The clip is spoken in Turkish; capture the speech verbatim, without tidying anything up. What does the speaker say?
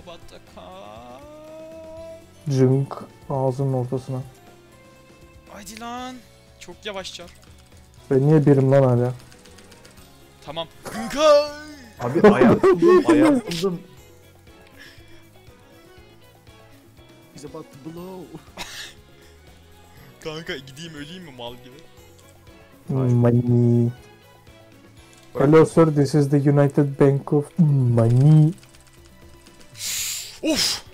Batakar. Cınk ağzının ortasına. Haydi lan. Çok yavaşça. Ben niye birim lan hala? Tamam. Gınkay. Abi ayak buldum, ayak buldum. He's about to blow. Kanka gideyim öleyim mi mal gibi? Money. Hello sir, this is the United Bank of Money. Of!